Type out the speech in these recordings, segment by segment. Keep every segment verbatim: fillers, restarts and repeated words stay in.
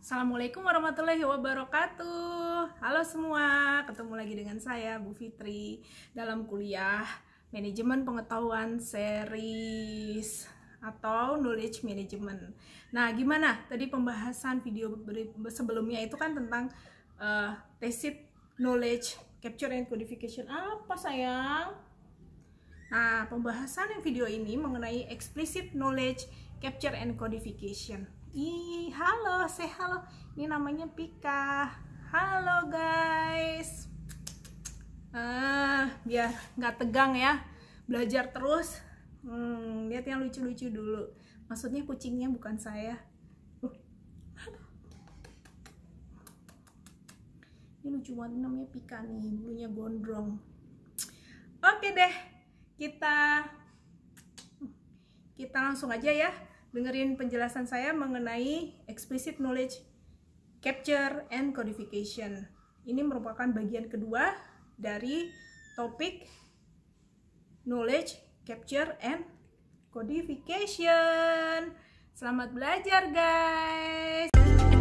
Assalamualaikum warahmatullahi wabarakatuh. Halo semua, ketemu lagi dengan saya Bu Fitri dalam kuliah Manajemen Pengetahuan Series atau Knowledge Management. Nah, gimana? Tadi pembahasan video sebelumnya itu kan tentang uh, Tacit Knowledge Capture and Codification. Apa sayang? Nah, pembahasan yang video ini mengenai Explicit Knowledge Capture and Codification. Ih, halo, say halo. Ini namanya Pika. Halo guys. Ah, biar nggak tegang ya. Belajar terus. Hmm, lihat yang lucu-lucu dulu. Maksudnya kucingnya bukan saya. Uh. Ini lucu banget, namanya Pika nih, bulunya gondrong. Oke deh, kita kita langsung aja ya. Dengerin penjelasan saya mengenai Explicit Knowledge Capture and Codification. Ini merupakan bagian kedua dari topik Knowledge Capture and Codification. Selamat belajar guys.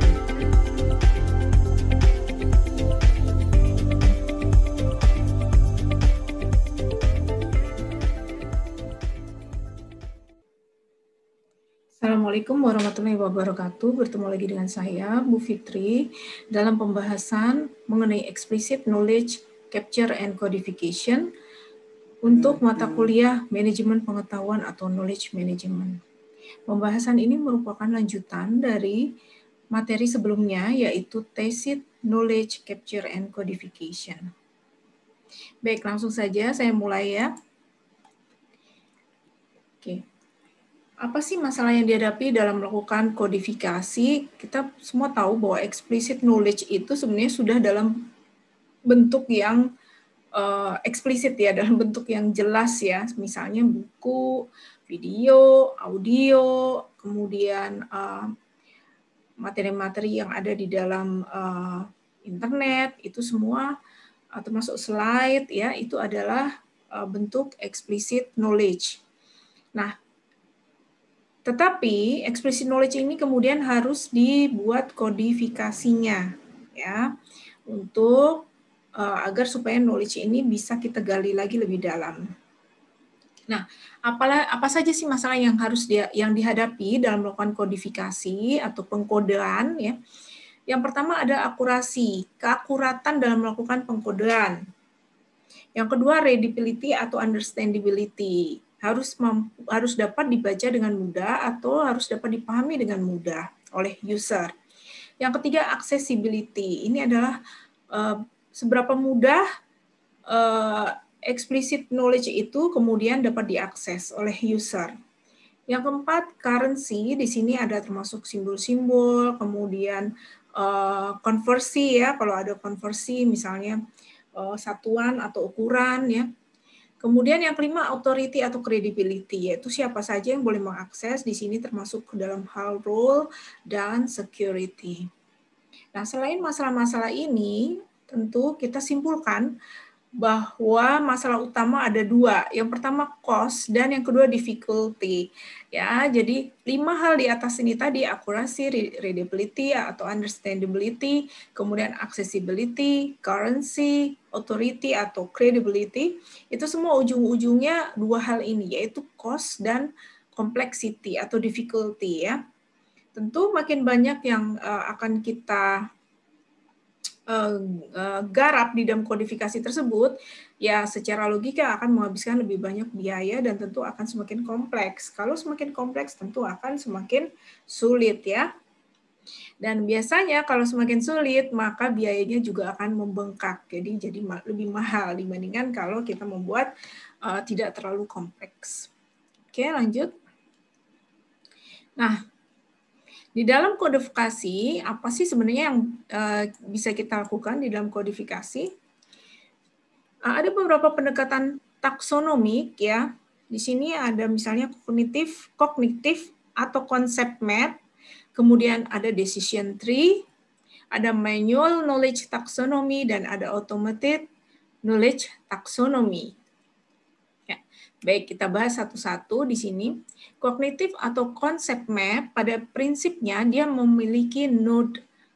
Assalamualaikum warahmatullahi wabarakatuh. Bertemu lagi dengan saya, Bu Fitri, dalam pembahasan mengenai Explicit Knowledge Capture and Codification untuk mata kuliah Manajemen Pengetahuan atau Knowledge Management. Pembahasan ini merupakan lanjutan dari materi sebelumnya, yaitu Tacit Knowledge Capture and Codification. Baik, langsung saja saya mulai ya. Oke. Apa sih masalah yang dihadapi dalam melakukan kodifikasi? Kita semua tahu bahwa explicit knowledge itu sebenarnya sudah dalam bentuk yang uh, eksplisit ya, dalam bentuk yang jelas ya, misalnya buku, video, audio, kemudian materi-materi uh, yang ada di dalam uh, internet, itu semua uh, termasuk slide ya, itu adalah uh, bentuk explicit knowledge. Nah, tetapi explicit knowledge ini kemudian harus dibuat kodifikasinya ya, untuk uh, agar supaya knowledge ini bisa kita gali lagi lebih dalam. Nah, apalah apa saja sih masalah yang harus dia yang dihadapi dalam melakukan kodifikasi atau pengkodean ya. Yang pertama ada akurasi, keakuratan dalam melakukan pengkodean. Yang kedua readability atau understandability. Harus mampu, harus dapat dibaca dengan mudah atau harus dapat dipahami dengan mudah oleh user. Yang ketiga accessibility. Ini adalah uh, seberapa mudah uh, explicit knowledge itu kemudian dapat diakses oleh user. Yang keempat currency. Di sini ada termasuk simbol-simbol, kemudian uh, konversi ya, kalau ada konversi misalnya uh, satuan atau ukuran ya. Kemudian yang kelima, authority atau credibility, yaitu siapa saja yang boleh mengakses, di sini termasuk ke dalam hal role dan security. Nah, selain masalah-masalah ini, tentu kita simpulkan bahwa masalah utama ada dua. Yang pertama cost dan yang kedua difficulty. Ya, jadi lima hal di atas ini tadi, akurasi, readability atau understandability, kemudian accessibility, currency, authority atau credibility, itu semua ujung-ujungnya dua hal ini, yaitu cost dan complexity atau difficulty ya. Tentu makin banyak yang uh, akan kita Uh, uh, garap di dalam kodifikasi tersebut, ya secara logika akan menghabiskan lebih banyak biaya dan tentu akan semakin kompleks. Kalau semakin kompleks tentu akan semakin sulit ya. Dan biasanya kalau semakin sulit maka biayanya juga akan membengkak. Jadi jadi lebih mahal dibandingkan kalau kita membuat uh, tidak terlalu kompleks. Oke, lanjut. Nah, di dalam kodifikasi, apa sih sebenarnya yang uh, bisa kita lakukan di dalam kodifikasi? Uh, ada beberapa pendekatan taksonomik ya. Di sini ada misalnya kognitif, kognitif atau konsep map, kemudian ada decision tree, ada manual knowledge taxonomy dan ada automated knowledge taxonomy. Baik, kita bahas satu-satu di sini. Kognitif atau konsep map pada prinsipnya dia memiliki node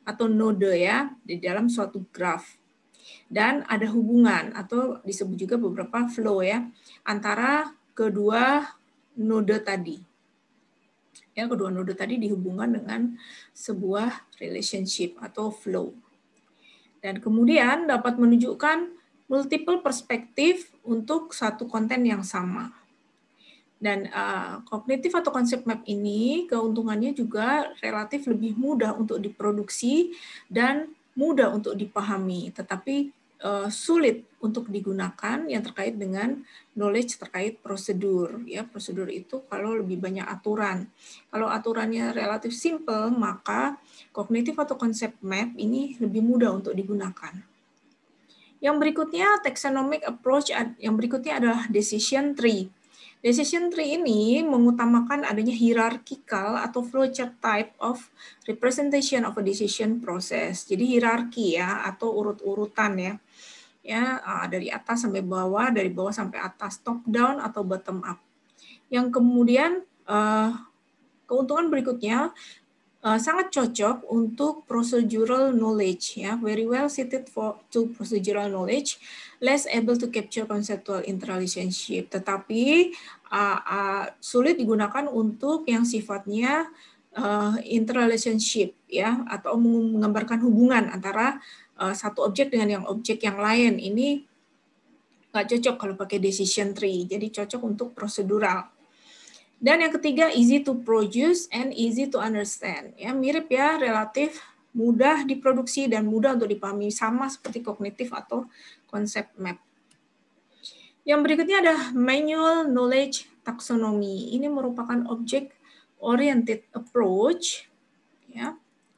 atau node ya di dalam suatu graf. Dan ada hubungan atau disebut juga beberapa flow ya antara kedua node tadi. Ya, kedua node tadi dihubungkan dengan sebuah relationship atau flow. Dan kemudian dapat menunjukkan multiple perspektif untuk satu konten yang sama. Dan uh, kognitif atau konsep map ini keuntungannya juga relatif lebih mudah untuk diproduksi dan mudah untuk dipahami, tetapi uh, sulit untuk digunakan yang terkait dengan knowledge terkait prosedur. Ya, prosedur itu kalau lebih banyak aturan. Kalau aturannya relatif simple, maka kognitif atau konsep map ini lebih mudah untuk digunakan. Yang berikutnya taxonomic approach, yang berikutnya adalah decision tree. Decision tree ini mengutamakan adanya hierarchical atau flowchart type of representation of a decision process. Jadi hierarki ya atau urut-urutan ya. Ya, dari atas sampai bawah, dari bawah sampai atas, top down atau bottom up. Yang kemudian keuntungan berikutnya sangat cocok untuk procedural knowledge ya, very well suited for to procedural knowledge, less able to capture conceptual interrelationship, tetapi uh, uh, sulit digunakan untuk yang sifatnya uh, interrelationship ya, atau menggambarkan hubungan antara uh, satu objek dengan yang objek yang lain. Ini nggak cocok kalau pakai decision tree, jadi cocok untuk prosedural. Dan yang ketiga, easy to produce and easy to understand. Ya, mirip ya, relatif mudah diproduksi dan mudah untuk dipahami, sama seperti kognitif atau konsep map. Yang berikutnya ada manual knowledge taxonomy. Ini merupakan object oriented approach ya,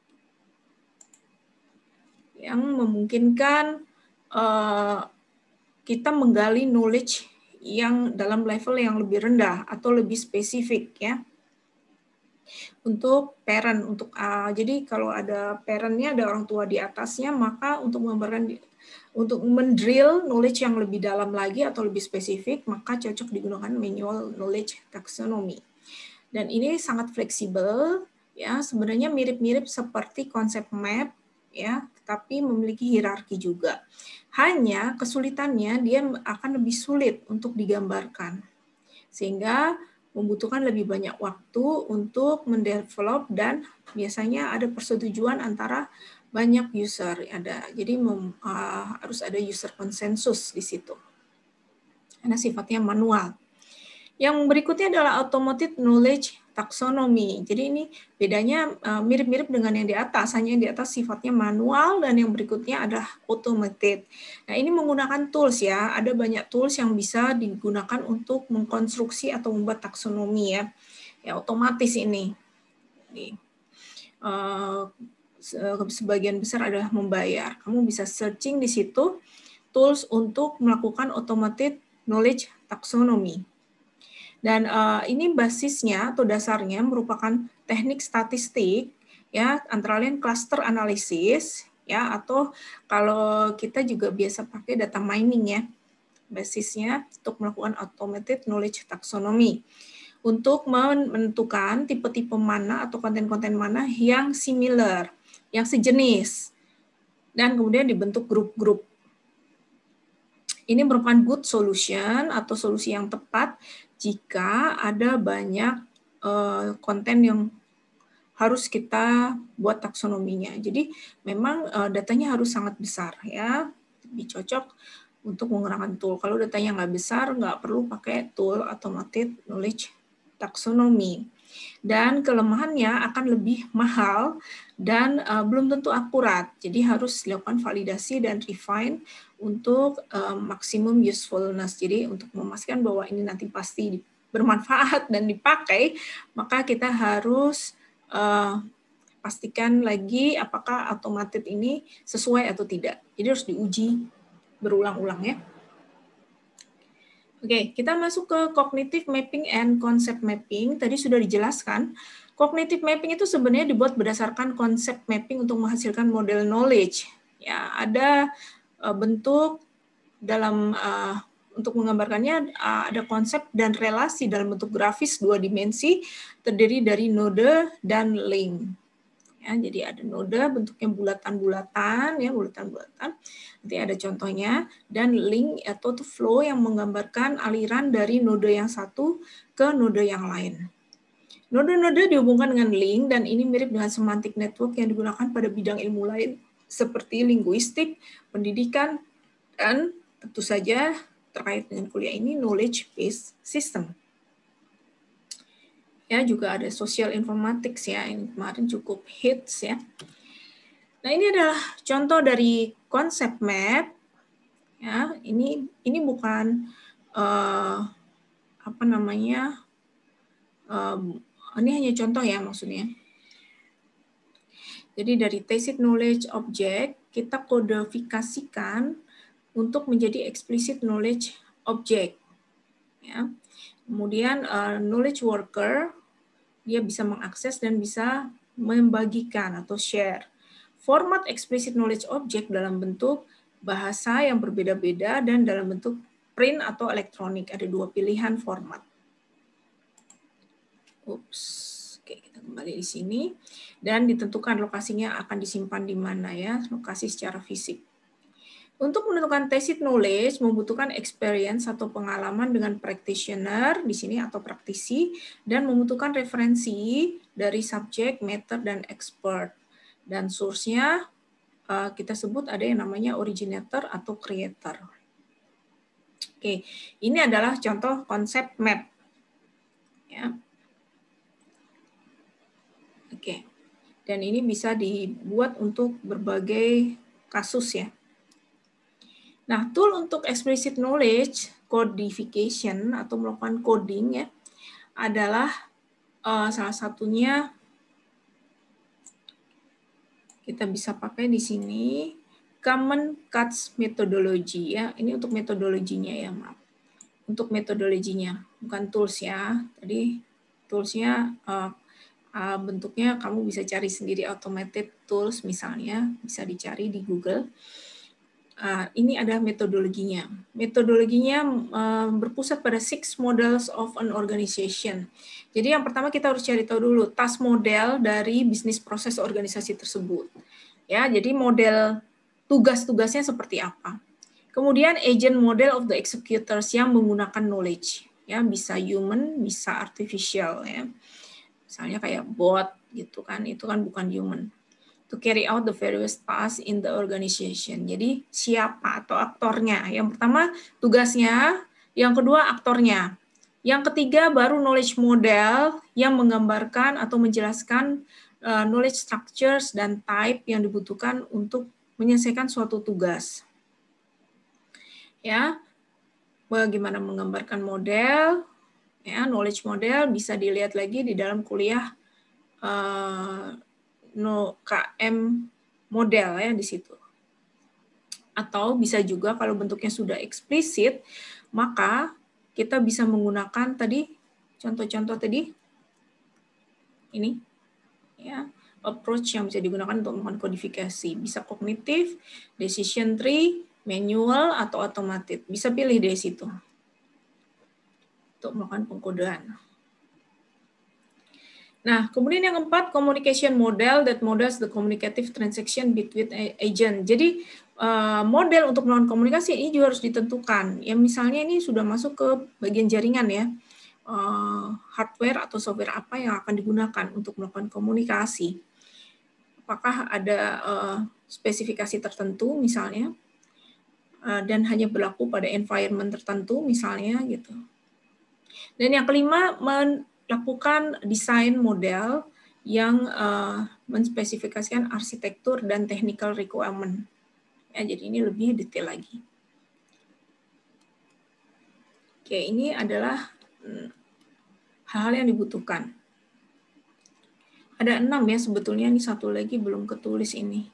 yang memungkinkan uh, kita menggali knowledge yang dalam level yang lebih rendah atau lebih spesifik ya. Untuk parent, untuk uh, jadi kalau ada parentnya, ada orang tua di atasnya, maka untuk menggambarkan, untuk mendrill knowledge yang lebih dalam lagi atau lebih spesifik, maka cocok digunakan manual knowledge taxonomy. Dan ini sangat fleksibel ya, sebenarnya mirip-mirip seperti konsep map ya, tapi memiliki hierarki juga. Hanya kesulitannya dia akan lebih sulit untuk digambarkan. Sehingga membutuhkan lebih banyak waktu untuk mendevelop dan biasanya ada persetujuan antara banyak user. Ada, jadi mem, uh, harus ada user konsensus di situ. Karena sifatnya manual. Yang berikutnya adalah automated knowledge taxonomy. Jadi ini bedanya mirip-mirip uh, dengan yang di atas, hanya yang di atas sifatnya manual dan yang berikutnya adalah automated. Nah, ini menggunakan tools ya. Ada banyak tools yang bisa digunakan untuk mengkonstruksi atau membuat taksonomi ya. Ya, otomatis ini. Ini. Uh, sebagian besar adalah membayar. Kamu bisa searching di situ tools untuk melakukan automated knowledge taxonomy. Dan uh, ini basisnya atau dasarnya merupakan teknik statistik ya, antara lain cluster analysis ya, atau kalau kita juga biasa pakai data mining ya, basisnya untuk melakukan automated knowledge taxonomy untuk menentukan tipe-tipe mana atau konten-konten mana yang similar, yang sejenis, dan kemudian dibentuk grup-grup. Ini merupakan good solution atau solusi yang tepat jika ada banyak uh, konten yang harus kita buat taksonominya. Jadi memang uh, datanya harus sangat besar ya, lebih cocok untuk menggunakan tool. Kalau datanya nggak besar, nggak perlu pakai tool automated knowledge taxonomy. Dan kelemahannya akan lebih mahal dan uh, belum tentu akurat. Jadi harus dilakukan validasi dan refine untuk uh, maksimum usefulness. Jadi untuk memastikan bahwa ini nanti pasti bermanfaat dan dipakai, maka kita harus uh, pastikan lagi apakah automated ini sesuai atau tidak. Jadi harus diuji berulang-ulang ya. Oke, kita masuk ke cognitive mapping and concept mapping. Tadi sudah dijelaskan, cognitive mapping itu sebenarnya dibuat berdasarkan konsep mapping untuk menghasilkan model knowledge. Ya, ada uh, bentuk dalam uh, untuk menggambarkannya uh, ada konsep dan relasi dalam bentuk grafis dua dimensi terdiri dari node dan link. Ya, jadi ada node bentuknya bulatan-bulatan, ya bulatan-bulatan. Nanti ada contohnya, dan link atau flow yang menggambarkan aliran dari node yang satu ke node yang lain. Node-node dihubungkan dengan link, dan ini mirip dengan semantic network yang digunakan pada bidang ilmu lain seperti linguistik, pendidikan, dan tentu saja terkait dengan kuliah ini knowledge based system. Ya, juga ada social informatics ya, yang kemarin cukup hits ya. Nah, ini adalah contoh dari konsep map. Ya, ini ini bukan uh, apa namanya? Um, ini hanya contoh ya maksudnya. Jadi dari tacit knowledge object kita kodifikasikan untuk menjadi explicit knowledge object. Ya. Kemudian uh, knowledge worker dia bisa mengakses dan bisa membagikan atau share. Format explicit knowledge object dalam bentuk bahasa yang berbeda-beda dan dalam bentuk print atau elektronik. Ada dua pilihan format. Ups, oke kita kembali di sini dan ditentukan lokasinya akan disimpan di mana ya, lokasi secara fisik. Untuk menentukan tacit knowledge membutuhkan experience atau pengalaman dengan practitioner di sini atau praktisi dan membutuhkan referensi dari subject, matter, dan expert. Dan source-nya kita sebut ada yang namanya originator atau creator. Oke, ini adalah contoh konsep map. Ya. Oke, dan ini bisa dibuat untuk berbagai kasus ya. Nah, tool untuk explicit knowledge codification atau melakukan coding ya adalah uh, salah satunya kita bisa pakai di sini Common Cuts methodology ya. Ini untuk metodologinya ya, maaf. Untuk metodologinya, bukan tools ya. Tadi toolsnya uh, uh, bentuknya kamu bisa cari sendiri, automated tools misalnya bisa dicari di Google. Uh, ini adalah metodologinya. Metodologinya uh, berpusat pada six models of an organization. Jadi yang pertama kita harus cari tahu dulu task model dari bisnis proses organisasi tersebut. Ya, jadi model tugas-tugasnya seperti apa. Kemudian agent model of the executors yang menggunakan knowledge. Ya, bisa human, bisa artificial ya. Misalnya kayak bot gitu kan, itu kan bukan human. To carry out the various tasks in the organization. Jadi siapa atau aktornya. Yang pertama tugasnya, yang kedua aktornya. Yang ketiga baru knowledge model yang menggambarkan atau menjelaskan uh, knowledge structures dan type yang dibutuhkan untuk menyelesaikan suatu tugas. Ya, bagaimana menggambarkan model? Ya, knowledge model bisa dilihat lagi di dalam kuliah uh, no K M model ya di situ. Atau bisa juga kalau bentuknya sudah eksplisit, maka kita bisa menggunakan tadi contoh-contoh tadi ini ya, approach yang bisa digunakan untuk melakukan kodifikasi. Bisa kognitif, decision tree, manual atau automated. Bisa pilih dari situ untuk melakukan pengkodean. Nah, kemudian yang keempat, communication model that models the communicative transaction between agent. Jadi, model untuk melakukan komunikasi ini juga harus ditentukan. Ya, misalnya ini sudah masuk ke bagian jaringan ya, hardware atau software apa yang akan digunakan untuk melakukan komunikasi. Apakah ada spesifikasi tertentu misalnya, dan hanya berlaku pada environment tertentu misalnya gitu. Dan yang kelima, lakukan desain model yang uh, menspesifikasikan arsitektur dan technical requirement. Ya, jadi ini lebih detail lagi. Oke, ini adalah hal-hal yang dibutuhkan. Ada enam ya sebetulnya, ini satu lagi belum ketulis ini.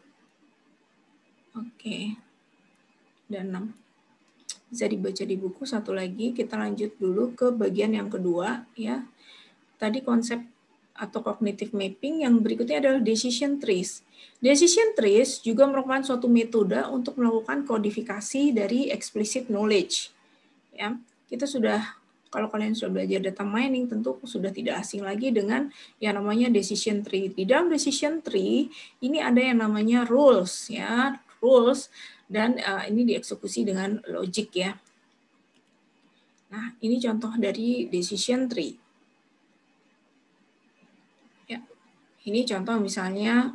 Oke, ada enam. Bisa dibaca di buku. Satu lagi, kita lanjut dulu ke bagian yang kedua ya. Tadi konsep atau cognitive mapping, yang berikutnya adalah decision trees. Decision trees juga merupakan suatu metode untuk melakukan kodifikasi dari explicit knowledge. Ya, kita sudah Kalau kalian sudah belajar data mining, tentu sudah tidak asing lagi dengan yang namanya decision tree. Di dalam decision tree, ini ada yang namanya rules, ya, rules, dan uh, ini dieksekusi dengan logic, ya. Nah, ini contoh dari decision tree. Ya, ini contoh misalnya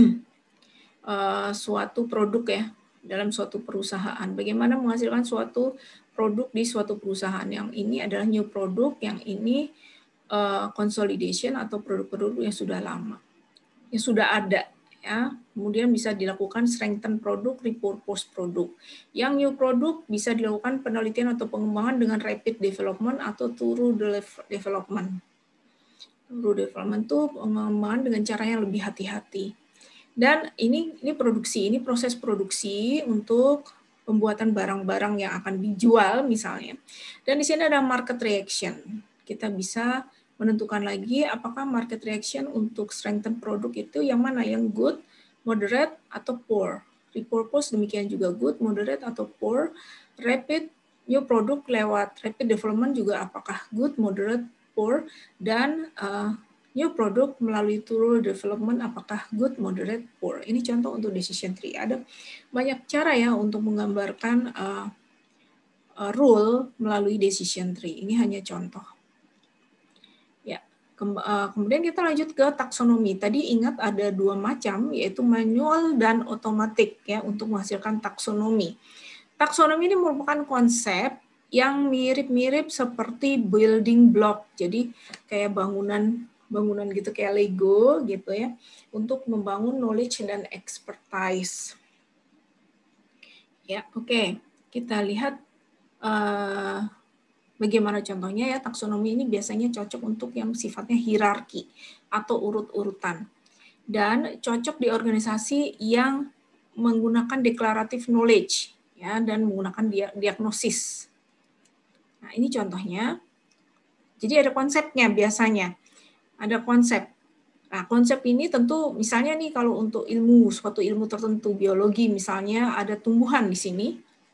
uh, suatu produk, ya, dalam suatu perusahaan. Bagaimana menghasilkan suatu produk di suatu perusahaan. Yang ini adalah new product, yang ini uh, consolidation atau produk-produk yang sudah lama, yang sudah ada, ya. Kemudian bisa dilakukan strengthen produk, repurpose produk. Yang new product bisa dilakukan penelitian atau pengembangan dengan rapid development atau thorough development. Thorough development itu pengembangan dengan cara yang lebih hati-hati. Dan ini ini produksi, ini proses produksi untuk pembuatan barang-barang yang akan dijual misalnya. Dan di sini ada market reaction. Kita bisa menentukan lagi apakah market reaction untuk strengthen produk itu yang mana, yang good, moderate, atau poor. Repurpose demikian juga good, moderate, atau poor. Rapid new product lewat rapid development juga apakah good, moderate, poor. Dan uh, new product melalui thorough development apakah good, moderate, poor. Ini contoh untuk decision tree. Ada banyak cara ya untuk menggambarkan uh, uh, rule melalui decision tree. Ini hanya contoh. Ya, Kem uh, kemudian kita lanjut ke taksonomi. Tadi ingat ada dua macam, yaitu manual dan otomatik, ya, untuk menghasilkan taksonomi. Taksonomi ini merupakan konsep yang mirip-mirip seperti building block. Jadi kayak bangunan bangunan gitu, kayak Lego gitu, ya, untuk membangun knowledge dan expertise. Ya, oke. Okay. Kita lihat uh, bagaimana contohnya, ya. Taksonomi ini biasanya cocok untuk yang sifatnya hierarki atau urut-urutan. Dan cocok di organisasi yang menggunakan declarative knowledge, ya, dan menggunakan diagnosis. Nah, ini contohnya. Jadi ada konsepnya biasanya. Ada konsep. Nah, konsep ini tentu misalnya nih kalau untuk ilmu, suatu ilmu tertentu, biologi misalnya, ada tumbuhan di sini.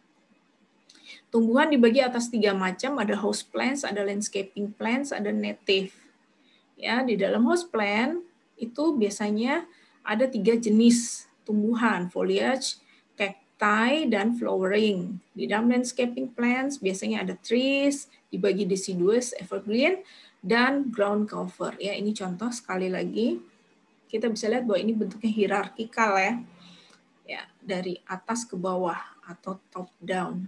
Tumbuhan dibagi atas tiga macam, ada host plants, ada landscaping plants, ada native. Ya, di dalam host plant itu biasanya ada tiga jenis tumbuhan, foliage, cacti, dan flowering. Di dalam landscaping plants biasanya ada trees, dibagi deciduous, evergreen, dan ground cover. Ya, ini contoh sekali lagi. Kita bisa lihat bahwa ini bentuknya hierarkikal, ya. Ya, dari atas ke bawah atau top down.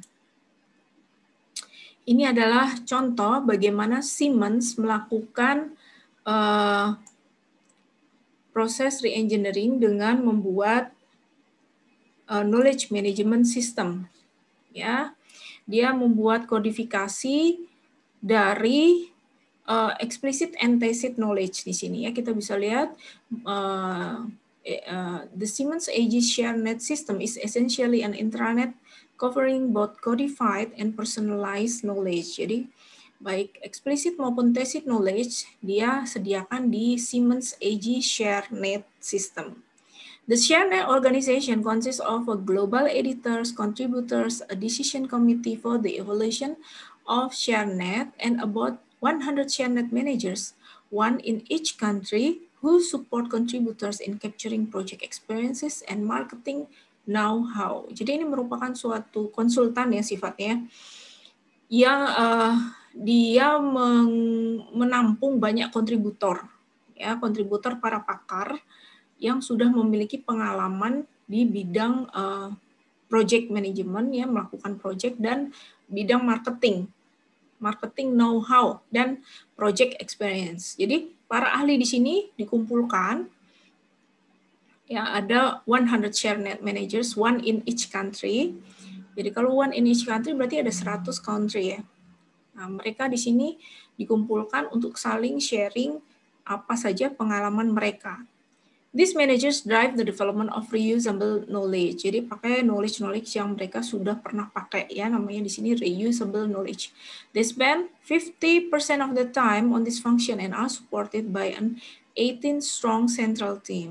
Ini adalah contoh bagaimana Siemens melakukan uh, proses re-engineering dengan membuat uh, knowledge management system. Ya, dia membuat kodifikasi dari Uh, explicit and tacit knowledge di sini, ya. Kita bisa lihat uh, uh, the Siemens A G ShareNet system is essentially an intranet covering both codified and personalized knowledge. Jadi baik explicit maupun tacit knowledge dia sediakan di Siemens A G ShareNet system. The ShareNet organization consists of a global editors, contributors, a decision committee for the evaluation of ShareNet, and about one hundred ShareNet managers, one in each country, who support contributors in capturing project experiences and marketing know-how. Jadi ini merupakan suatu konsultan, ya, sifatnya, yang uh, dia menampung banyak kontributor, ya, kontributor para pakar yang sudah memiliki pengalaman di bidang uh, project management, ya, melakukan project, dan bidang marketing. marketing know-how, dan project experience. Jadi para ahli di sini dikumpulkan, ya, ada one hundred ShareNet managers, one in each country. Jadi kalau one in each country berarti ada seratus country, ya. Nah, mereka di sini dikumpulkan untuk saling sharing apa saja pengalaman mereka. These managers drive the development of reusable knowledge. Jadi pakai knowledge-knowledge yang mereka sudah pernah pakai, ya, namanya di sini reusable knowledge. They spend fifty percent of the time on this function and are supported by an eighteen strong central team.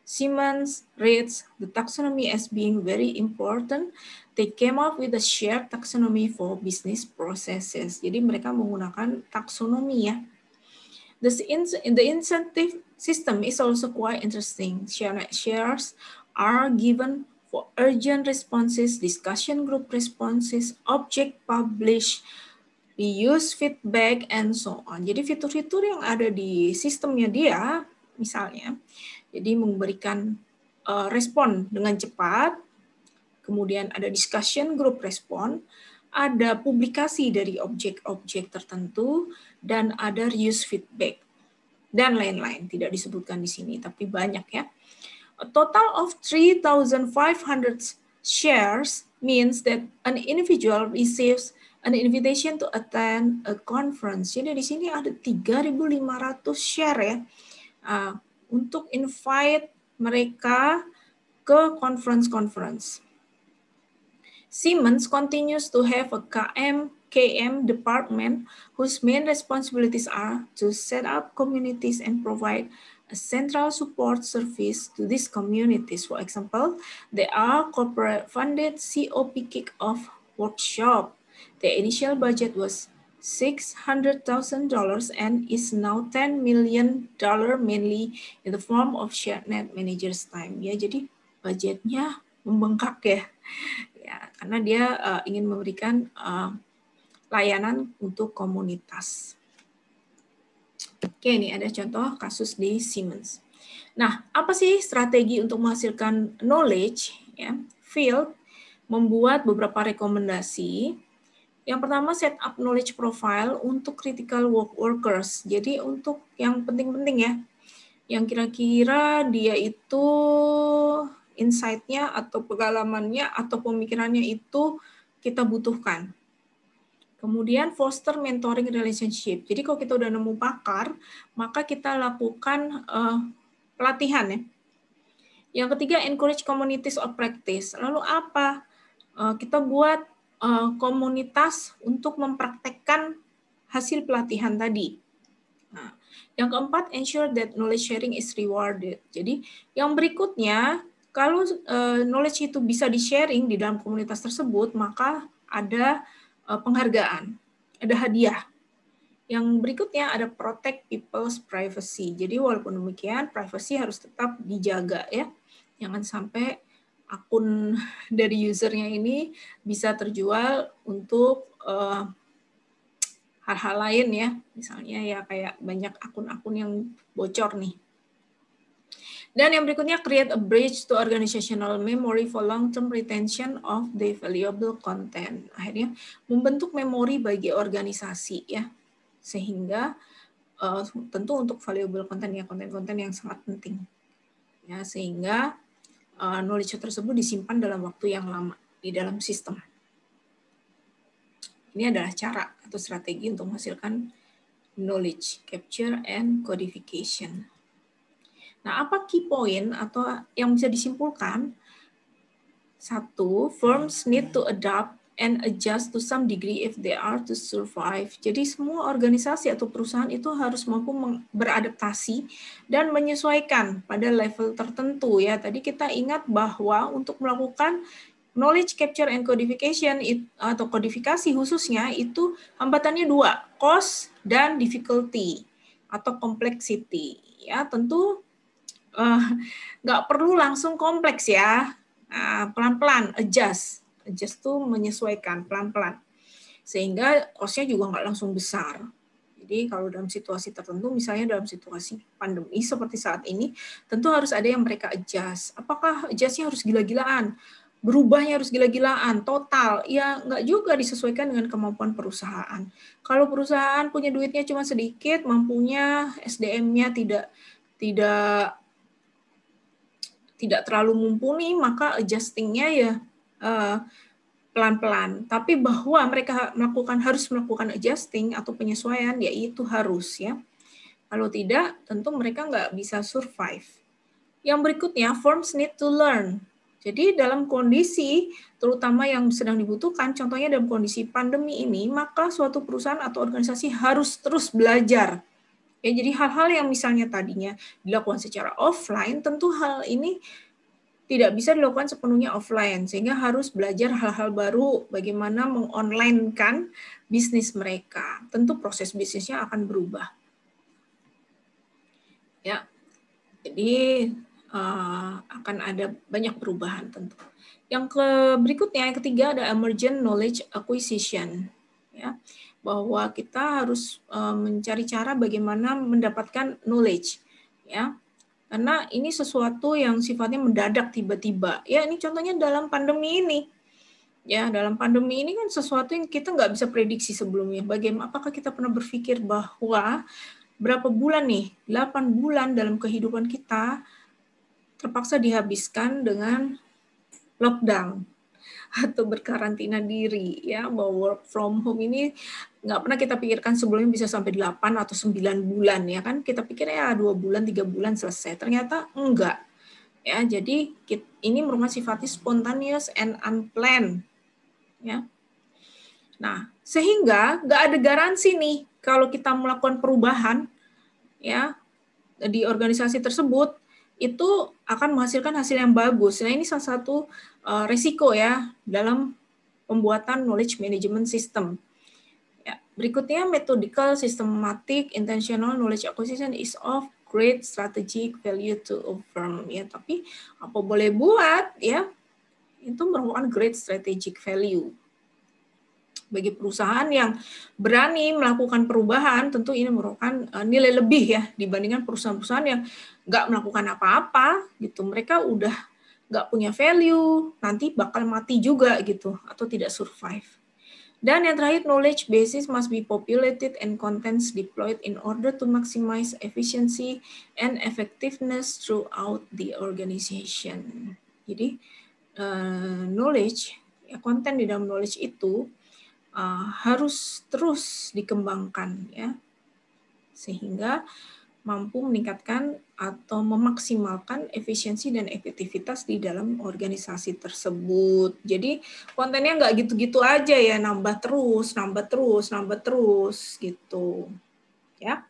Siemens rates the taxonomy as being very important. They came up with a shared taxonomy for business processes. Jadi mereka menggunakan taksonomi ya. The, the incentive system is also quite interesting. Shares are given for urgent responses, discussion group responses, object publish, reuse feedback, and so on. Jadi fitur-fitur yang ada di sistemnya dia, misalnya, jadi memberikan uh, respon dengan cepat, kemudian ada discussion group respon, ada publikasi dari objek-objek tertentu, dan ada reuse feedback, dan lain-lain. Tidak disebutkan di sini, tapi banyak ya. A total of three thousand five hundred shares means that an individual receives an invitation to attend a conference. Jadi di sini ada tiga ribu lima ratus share ya, uh, untuk invite mereka ke conference-conference. Siemens continues to have a K M K M department whose main responsibilities are to set up communities and provide a central support service to these communities. For example, there are corporate-funded C O P kick-off workshop. The initial budget was six hundred thousand dollars and is now ten million dollars mainly in the form of shared net managers time. Ya, jadi budgetnya membengkak ya. Ya, karena dia uh, ingin memberikan uh, layanan untuk komunitas. Oke, ini ada contoh kasus di Siemens. Nah, apa sih strategi untuk menghasilkan knowledge? Ya, Field membuat beberapa rekomendasi. Yang pertama, set up knowledge profile untuk critical work workers. Jadi untuk yang penting-penting ya, yang kira-kira dia itu insight-nya atau pengalamannya atau pemikirannya itu kita butuhkan. Kemudian foster mentoring relationship. Jadi kalau kita udah nemu pakar, maka kita lakukan uh, pelatihan ya. Yang ketiga, encourage communities of practice. Lalu apa? Uh, kita buat uh, komunitas untuk mempraktekkan hasil pelatihan tadi. Nah, yang keempat, ensure that knowledge sharing is rewarded. Jadi yang berikutnya, kalau uh, knowledge itu bisa di-sharing di dalam komunitas tersebut, maka ada uh, penghargaan, ada hadiah. Yang berikutnya ada protect people's privacy. Jadi walaupun demikian, privacy harus tetap dijaga ya. Jangan sampai akun dari usernya ini bisa terjual untuk uh, hal-hal lain ya. Misalnya ya kayak banyak akun-akun yang bocor nih. Dan yang berikutnya, create a bridge to organizational memory for long-term retention of the valuable content. Akhirnya membentuk memori bagi organisasi ya, sehingga uh, tentu untuk valuable content ya, konten-konten yang sangat penting ya, sehingga uh, knowledge tersebut disimpan dalam waktu yang lama di dalam sistem. Ini adalah cara atau strategi untuk menghasilkan knowledge capture and codification. Nah, apa key point atau yang bisa disimpulkan? Satu, firms need to adapt and adjust to some degree if they are to survive. Jadi semua organisasi atau perusahaan itu harus mampu beradaptasi dan menyesuaikan pada level tertentu ya. Tadi kita ingat bahwa untuk melakukan knowledge capture and codification atau kodifikasi khususnya itu hambatannya dua, cost dan difficulty atau complexity. Ya, tentu nggak uh, perlu langsung kompleks ya, pelan-pelan uh, adjust, adjust tuh menyesuaikan pelan-pelan, sehingga cost-nya juga nggak langsung besar. Jadi kalau dalam situasi tertentu, misalnya dalam situasi pandemi seperti saat ini, tentu harus ada yang mereka adjust. Apakah adjust-nya harus gila-gilaan, berubahnya harus gila-gilaan, total? Ya nggak juga, disesuaikan dengan kemampuan perusahaan. Kalau perusahaan punya duitnya cuma sedikit, mampunya S D M-nya tidak tidak tidak terlalu mumpuni, maka adjusting-nya ya uh, pelan-pelan. Tapi bahwa mereka melakukan harus melakukan adjusting atau penyesuaian, ya itu harus ya. Kalau tidak, tentu mereka nggak bisa survive. Yang berikutnya, firms need to learn. Jadi dalam kondisi terutama yang sedang dibutuhkan, contohnya dalam kondisi pandemi ini, maka suatu perusahaan atau organisasi harus terus belajar Ya, jadi hal-hal yang misalnya tadinya dilakukan secara offline, tentu hal ini tidak bisa dilakukan sepenuhnya offline, sehingga harus belajar hal-hal baru bagaimana mengonlinekan bisnis mereka. Tentu proses bisnisnya akan berubah. Ya, jadi uh, akan ada banyak perubahan tentu. Yang ke berikutnya, yang ketiga ada emergent knowledge acquisition. Ya, bahwa kita harus uh, mencari cara bagaimana mendapatkan knowledge. Ya, karena ini sesuatu yang sifatnya mendadak tiba-tiba. Ya, ini contohnya dalam pandemi ini. Ya, dalam pandemi ini kan sesuatu yang kita nggak bisa prediksi sebelumnya. Bagaimana, apakah kita pernah berpikir bahwa berapa bulan nih, delapan bulan dalam kehidupan kita terpaksa dihabiskan dengan lockdown atau berkarantina diri, ya, bahwa work from home ini nggak pernah kita pikirkan sebelumnya bisa sampai delapan atau sembilan bulan, ya kan, kita pikir ya dua bulan, tiga bulan selesai, ternyata enggak, ya, jadi ini merupakan sifatnya spontaneous and unplanned, ya. Nah, sehingga nggak ada garansi nih kalau kita melakukan perubahan, ya, di organisasi tersebut itu akan menghasilkan hasil yang bagus. Nah, ini salah satu uh, risiko ya dalam pembuatan knowledge management system. Ya, berikutnya methodical, systematic, intentional knowledge acquisition is of great strategic value to a firm. Ya, tapi apa boleh buat ya, itu merupakan great strategic value. Bagi perusahaan yang berani melakukan perubahan, tentu ini merupakan nilai lebih ya dibandingkan perusahaan-perusahaan yang nggak melakukan apa-apa gitu. Mereka udah nggak punya value, nanti bakal mati juga gitu atau tidak survive. Dan yang terakhir, knowledge bases must be populated and contents deployed in order to maximize efficiency and effectiveness throughout the organization. Jadi uh, knowledge, ya, konten di dalam knowledge itu Uh, harus terus dikembangkan ya, sehingga mampu meningkatkan atau memaksimalkan efisiensi dan efektivitas di dalam organisasi tersebut. Jadi kontennya nggak gitu-gitu aja ya, nambah terus, nambah terus, nambah terus gitu ya.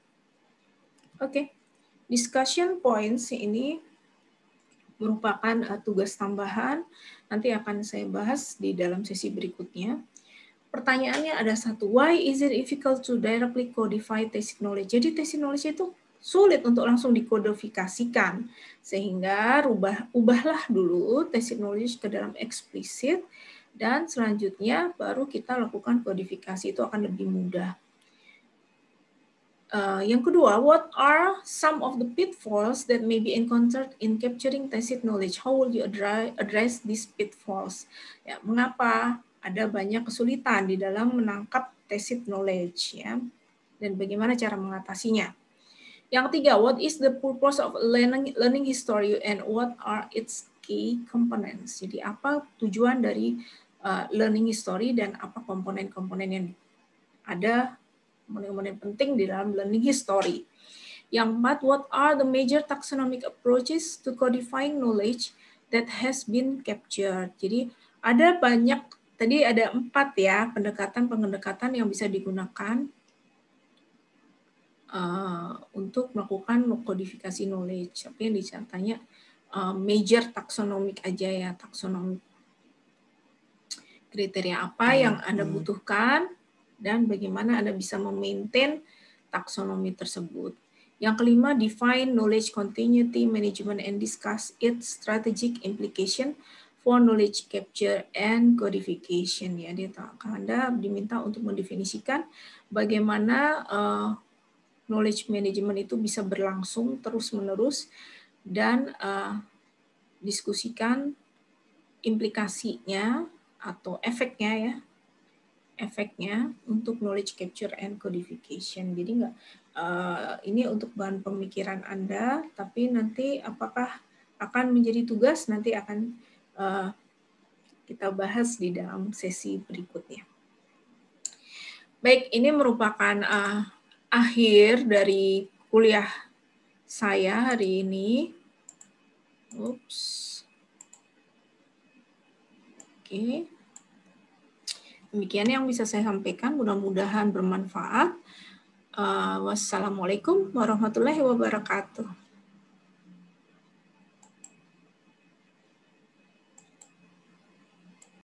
Oke, okay. Discussion points ini merupakan uh, tugas tambahan, nanti akan saya bahas di dalam sesi berikutnya. Pertanyaannya ada satu, why is it difficult to directly codify tacit knowledge? Jadi tacit knowledge itu sulit untuk langsung dikodifikasikan, sehingga ubah, ubahlah dulu tacit knowledge ke dalam eksplisit, dan selanjutnya baru kita lakukan kodifikasi, itu akan lebih mudah. Uh, yang kedua, what are some of the pitfalls that may be encountered in capturing tacit knowledge? How will you address these pitfalls? Ya, mengapa ada banyak kesulitan di dalam menangkap tacit knowledge, ya, dan bagaimana cara mengatasinya. Yang ketiga, what is the purpose of learning, learning history and what are its key components? Jadi apa tujuan dari uh, learning history dan apa komponen-komponen yang ada, komponen-komponen penting di dalam learning history. Yang keempat, what are the major taxonomic approaches to codifying knowledge that has been captured? Jadi ada banyak, tadi ada empat ya pendekatan-pendekatan yang bisa digunakan uh, untuk melakukan kodifikasi knowledge. Tapi yang dicatatnya uh, major taxonomic aja ya, taksonomik. Kriteria apa yang Anda butuhkan dan bagaimana Anda bisa memaintain taksonomi tersebut. Yang kelima, define knowledge continuity management and discuss its strategic implication for knowledge capture and codification. Ya, dia Anda diminta untuk mendefinisikan bagaimana uh, knowledge management itu bisa berlangsung terus-menerus dan uh, diskusikan implikasinya atau efeknya ya, efeknya untuk knowledge capture and codification. Jadi enggak uh, ini untuk bahan pemikiran Anda, tapi nanti apakah akan menjadi tugas nanti akan uh, kita bahas di dalam sesi berikutnya. Baik, ini merupakan uh, akhir dari kuliah saya hari ini. Ups. Oke. Demikian yang bisa saya sampaikan, mudah-mudahan bermanfaat. Uh, wassalamualaikum warahmatullahi wabarakatuh.